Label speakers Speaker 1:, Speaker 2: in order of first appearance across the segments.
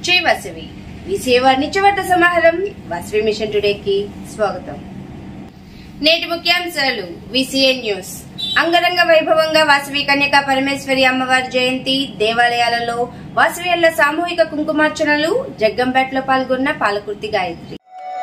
Speaker 1: జై వాసవి విసేవారి నిత్యవార్త సమాహారం వాసవి మిషన్ టుడేకి స్వాగతం. నేటి ముఖ్యాంశాలు. VCN news. అంగరంగ వైభవంగా వాసవి కన్యకా పరమేశ్వరి అమ్మవారి జయంతి. దేవాలయాలలో వాసవియల్ల సామూహిక కుంకుమార్చనలు. జగ్గంపేటలో పాల్గొన్న పాలకుర్తి గాయత్రి.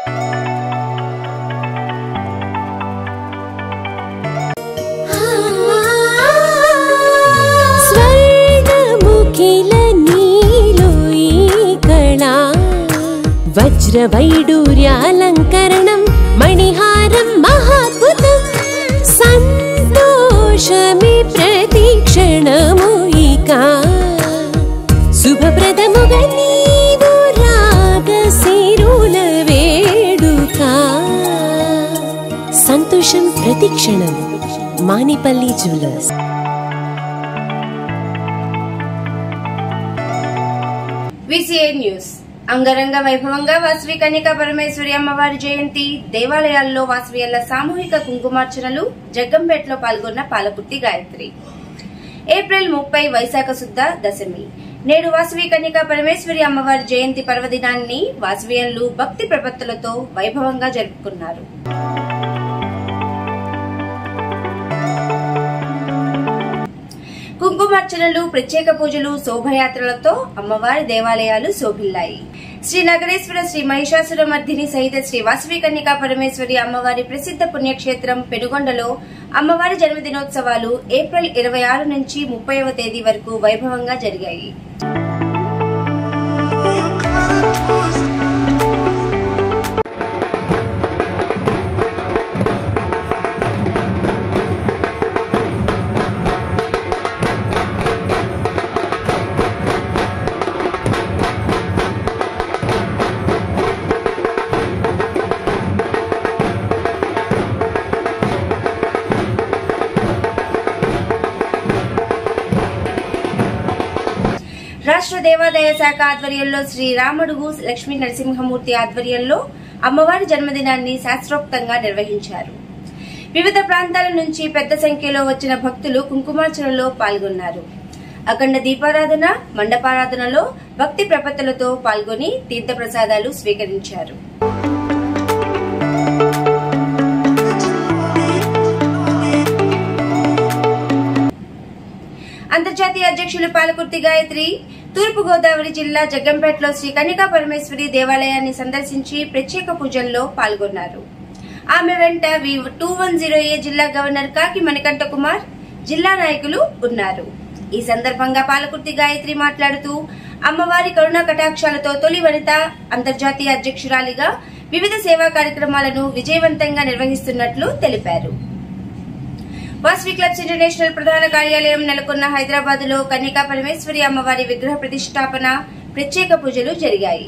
Speaker 2: वज्रवैडूर्यालङ्करणं मणिहारं महाद्भुतं सन्तोषमे प्रतीक्षणमुयिका शुभप्रदमुगा नीवु रागसिरुल वेडुका संतोषं प्रतीक्षणं मानिपल्ली ज्युवेलर्स.
Speaker 1: VCN news. అంగరంగ వైభవంగా వాసవి కన్యకా పరమేశ్వరి అమ్మవారి జయంతి. దేవాలయాల్లో వాసవియల్ల సామూహిక కుంకుమార్చనలు. జగ్గంపేటలో పాల్గొన్న పాలకుర్తి గాయత్రి. ఏప్రిల్ 30 వైశాఖ శుద్ధ దశమి. నేడు వాసవి కన్యకా పరమేశ్వరి అమ్మవారి జయంతి పర్వదినాన్ని వాసవియన్లు భక్తి ప్రపత్తులతో వైభవంగా జరుపుకున్నారు. కుంకుమార్చనలు, ప్రత్యేక పూజలు, శోభయాత్రలతో అమ్మవారి దేవాలయాలు శోభిల్లాయి. శ్రీ నగరేశ్వర శ్రీ మహిషాసుర మర్దిని సహిత శ్రీ వాసవి కన్యకా పరమేశ్వరి అమ్మవారి ప్రసిద్ధ పుణ్యక్షేత్రం పెనుగొండలో అమ్మవారి జన్మదినోత్సవాలు ఏప్రిల్ 26 నుంచి 30వ తేదీ వరకు వైభవంగా జరిగాయి. రాష్ట్ర దేవాదాయ శాఖ ఆధ్వర్యంలో శ్రీ రామడుగు లక్ష్మీ నరసింహమూర్తి ఆధ్వర్యంలో అమ్మవారి జన్మదినాన్ని శాస్త్రోక్తంగా నిర్వహించారు. వివిధ ప్రాంతాల నుంచి పెద్ద సంఖ్యలో వచ్చిన భక్తులు కుంకుమార్చనలో పాల్గొన్నారు. అఖండ దీపారాధన, మండపారాధనలో భక్తి ప్రపత్తులతో పాల్గొని తీర్థప్రసాదాలు స్వీకరించారు. అంతర్జాతీయ అధ్యక్షులు పాలకుర్తి గాయత్రి తూర్పు గోదావరి జిల్లా జగ్గంపేటలో శ్రీ కన్యకా పరమేశ్వరి దేవాలయాన్ని సందర్శించి ప్రత్యేక పూజల్లో పాల్గొన్నారు. ఆమె వెంట 210A జిల్లా గవర్నర్ కాకి మణికంఠ కుమార్, జిల్లా నాయకులు ఉన్నారు. ఈ సందర్భంగా పాలకుర్తి గాయత్రి మాట్లాడుతూ అమ్మవారి కరుణా కటాక్షాలతో తొలి వనిత, అంతర్జాతీయ అధ్యక్షురాలిగా వివిధ సేవా కార్యక్రమాలను విజయవంతంగా నిర్వహిస్తున్నట్లు తెలిపారు. వాసవి క్లబ్స్ ఇంటర్నేషనల్ ప్రధాన కార్యాలయం నెలకొన్న హైదరాబాద్ లో కన్యకా పరమేశ్వరి అమ్మవారి విగ్రహ ప్రతిష్టాపన, ప్రత్యేక పూజలు జరిగాయి.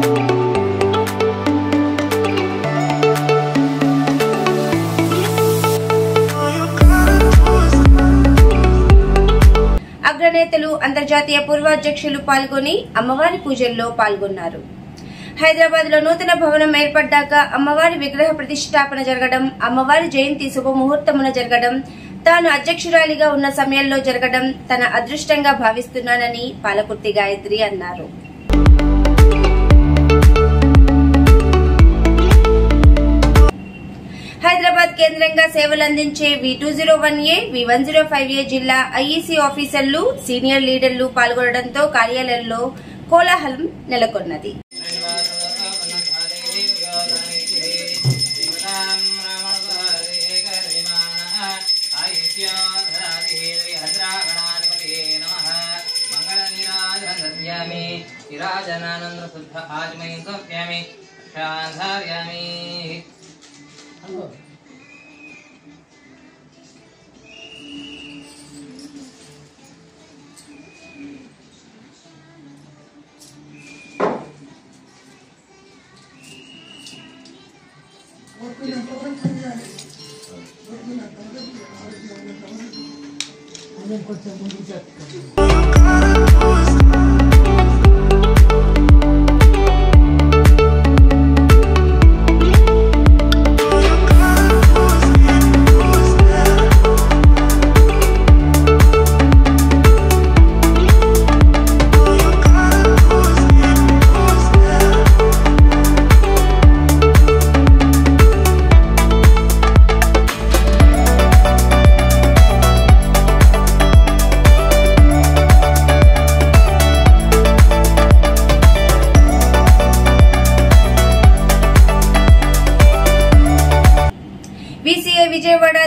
Speaker 1: అగ్రనేతలు, అంతర్జాతీయ పూర్వాధ్యక్షులు పాల్గొని అమ్మవారి పూజల్లో పాల్గొన్నారు. హైదరాబాద్ లో నూతన భవనం ఏర్పడ్డాక అమ్మవారి విగ్రహ ప్రతిష్టాపన జరగడం, అమ్మవారి జయంతి శుభముహూర్తమున జరగడం, తాను అధ్యక్షురాలిగా ఉన్న సమయంలో జరగడం తన అదృష్టంగా భావిస్తున్నానని పాలకుర్తి గాయత్రి అన్నారు. హైదరాబాద్ కేంద్రంగా సేవలందించే V201A, V105A జిల్లా ఐఈసీ ఆఫీసర్లు, సీనియర్ లీడర్లు పాల్గొనడంతో కార్యాలయంలో కోలాహలం నెలకొన్నది.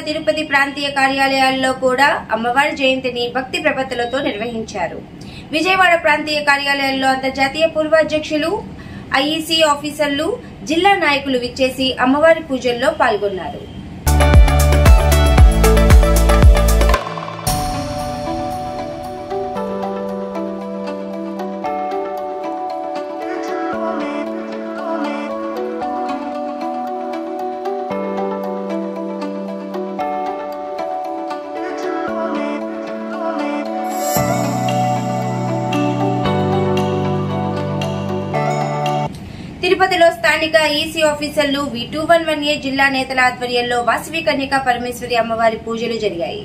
Speaker 1: తిరుపతి ప్రాంతీయ కార్యాలయాల్లో కూడా అమ్మవారి జయంతిని భక్తి ప్రపత్తులతో నిర్వహించారు. విజయవాడ ప్రాంతీయ కార్యాలయాల్లో అంతర్జాతీయ పూర్వాధ్యక్షులు, ఐఈసీ ఆఫీసర్లు, జిల్లా నాయకులు విచ్చేసి అమ్మవారి పూజల్లో పాల్గొన్నారు. తిరుపతిలో స్థానిక ఈసీ ఆఫీసర్లు V211A జిల్లా నేతల ఆధ్వర్యంలో వాసవి కన్యకా పరమేశ్వరి అమ్మవారి పూజలు జరిగాయి.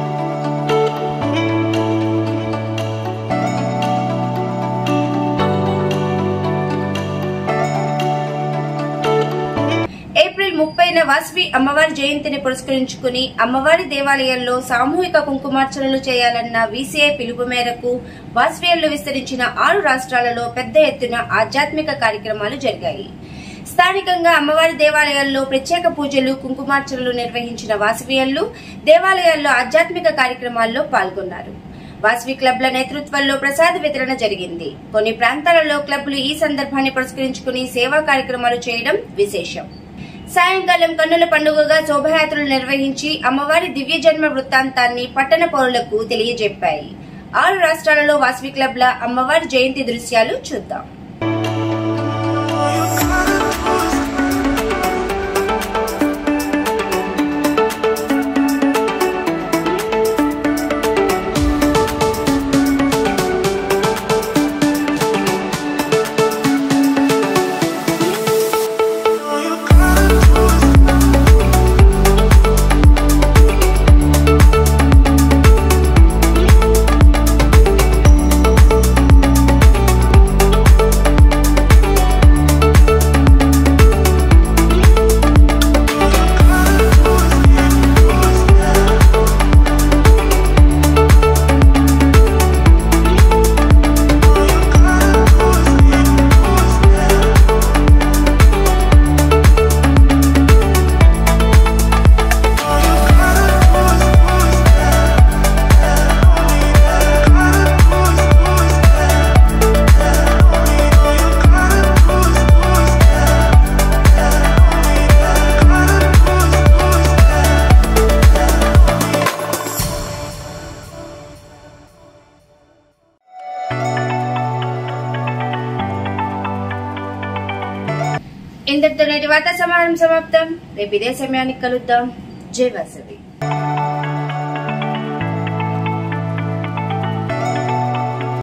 Speaker 1: ఏప్రిల్ 30న వాసవి అమ్మవారి జయంతిని పురస్కరించుకుని అమ్మవారి దేవాలయాల్లో సామూహిక కుంకుమార్చనలు చేయాలన్న వీసీఐ పిలుపు మేరకు వాసవియల్లో విస్తరించిన 6 రాష్ట్రాలలో పెద్ద ఎత్తున ఆధ్యాత్మిక కార్యక్రమాలు జరిగాయి. స్థానికంగా అమ్మవారి దేవాలయాల్లో ప్రత్యేక పూజలు, కుంకుమార్చనలు నిర్వహించిన వాసవియల్లో దేవాలయాల్లో ఆధ్యాత్మిక కార్యక్రమాల్లో పాల్గొన్నారు. వాసవి క్లబ్ల నేతృత్వంలో ప్రసాద వితరణ జరిగింది. కొన్ని ప్రాంతాలలో క్లబ్లు ఈ సందర్భాన్ని పురస్కరించుకుని సేవా కార్యక్రమాలు చేయడం విశేషం. సాయంకాలం కన్నుల పండుగగా శోభయాత్రలు నిర్వహించి అమ్మవారి దివ్య జన్మ వృత్తాంతాన్ని పట్టణ పౌరులకు తెలియజెప్పాయి. 6 రాష్ట్రాలలో వాసవి క్లబ్ల అమ్మవారి జయంతి దృశ్యాలు చూద్దాం. ఇంతటితో నేటి వార్తా సమాహారం సమాప్తం. రేపు ఇదే సమయానికి కలుద్దాం. జై వాసవి.